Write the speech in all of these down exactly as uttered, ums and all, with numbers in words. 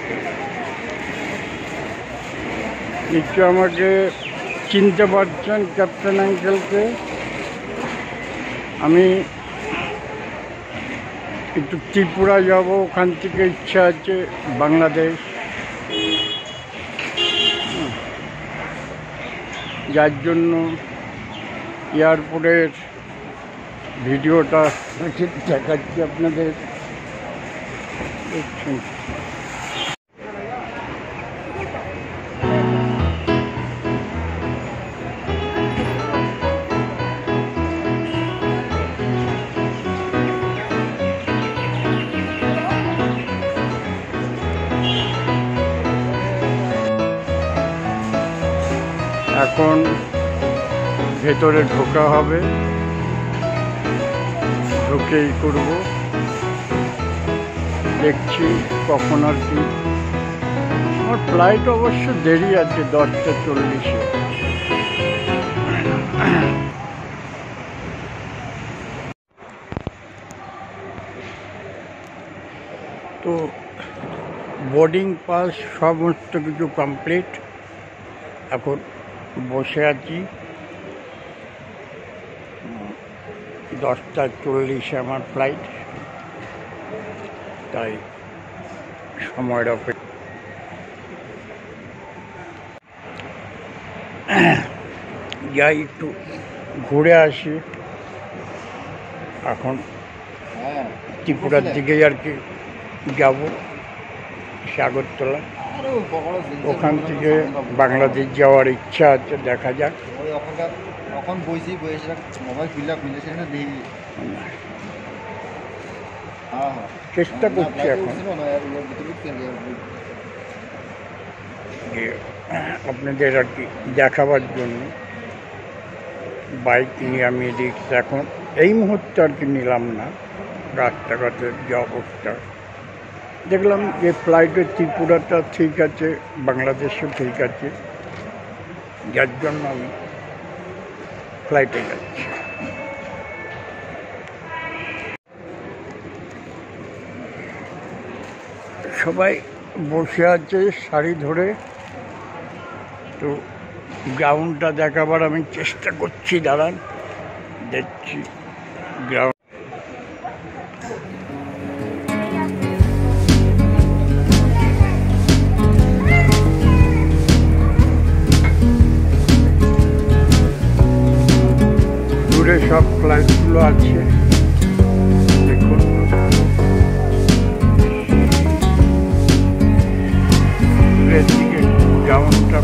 নিশ্চয় আমাকে চিনতে পারছেন ক্যাপ্টেন আঙ্কেলকে। আমি একটু ত্রিপুরা যাব, ওখান থেকে ইচ্ছা আছে বাংলাদেশ, যার জন্য এয়ারপোর্টের ভিডিওটা দেখাচ্ছি আপনাদের। দেখছেন এখন ভেতরে ঢোকা হবে, ঢুকেই করব। দেখছি কখন আর কি। আমার ফ্লাইট অবশ্য দেরি আছে, দশটা চল্লিশে। তো বোর্ডিং পাস সমস্ত কিছু কমপ্লিট। এখন বসে আছি, দশটা চল্লিশে আমার ফ্লাইট, তাই সময়ের অপেক্ষা। যাই একটু ঘুরে আসি। এখন ত্রিপুরার দিকে আর কি যাব, আগরতলা। ওখান থেকে বাংলাদেশ যাওয়ার ইচ্ছা আছে, দেখা যাক। চেষ্টা করছি এখন যে আপনাদের আর কি দেখাবার জন্য। বাইক নিয়ে আমি রিক্স এখন এই মুহূর্তে আর কি নিলাম না। রাস্তাঘাটের যে অবস্থা দেখলাম যে ফ্লাইটের ত্রিপুরাটা ঠিক আছে, বাংলাদেশও ঠিক আছে, যার জন্য আমি ফ্লাইটে যাচ্ছি। সবাই বসে আছে শাড়ি ধরে। তো গ্রাউন্ডটা দেখাবার আমি চেষ্টা করছি, দাঁড়ান দেখছি গ্রাউন্ড। দূরে সব ফ্লাইটগুলো আছে, দেখুন। দূরের দিকে গ্রাউন্ডটা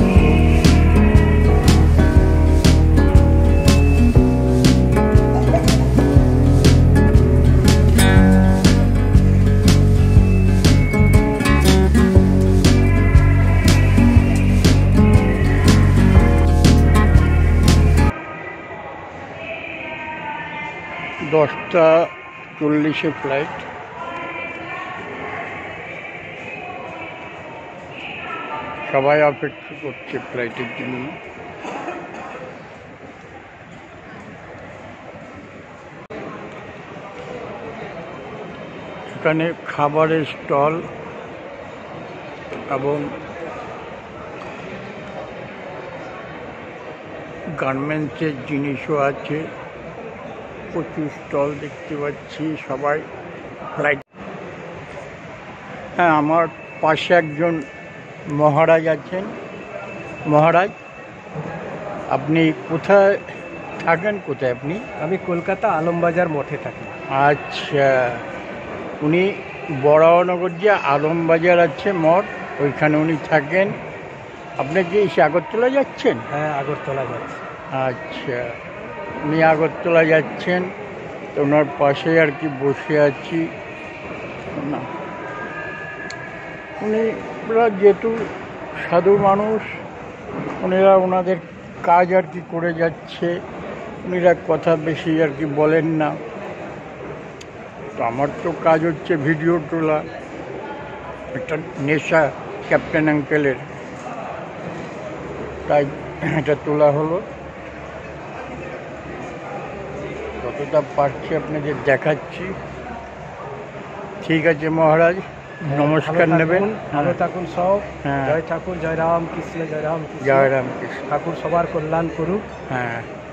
দশটা চল্লিশে ফ্লাইট। সবাই অপেক্ষা করছে ফ্লাইটের জন্য। এখানে খাবারের স্টল এবং গার্মেন্টসের জিনিসও আছে, প্রচুর স্টল দেখতে পাচ্ছি। সবাই ফ্লাইট। হ্যাঁ, আমার পাশে একজন মহারাজ আছেন। মহারাজ, আপনি কোথায় থাকেন? কোথায় আপনি? আমি কলকাতা আলমবাজার মঠে থাকি। আচ্ছা, উনি বরাহনগর যে আলমবাজার আছে মঠ, ওইখানে উনি থাকেন। আপনি কি আগরতলা যাচ্ছেন? হ্যাঁ, আগরতলা যাচ্ছি। আচ্ছা, উনি আগরতলা যাচ্ছেন, তো ওনার পাশে আর কি বসে আছি। না, উনি যেহেতু সাধু মানুষ, উনিরা ওনাদের কাজ আর কি করে যাচ্ছে, উনিরা কথা বেশি আর কি বলেন না। তো আমার তো কাজ হচ্ছে ভিডিও তোলা, একটা নেশা ক্যাপ্টেন আঙ্কেলের, তাই এটা তোলা হলো। যতটা পারছি আপনাদের দেখাচ্ছি। ঠিক আছে মহারাজ, নমস্কার ভালো নেবেন। থাকুন, ভালো থাকুন সব। হ্যাঁ। জয় ঠাকুর, জয় রাম কৃষ্ণ, জয় রাম কৃষ্ণ। জয় রাম কৃষ্ণ। ঠাকুর সবার কল্যাণ করুক। হ্যাঁ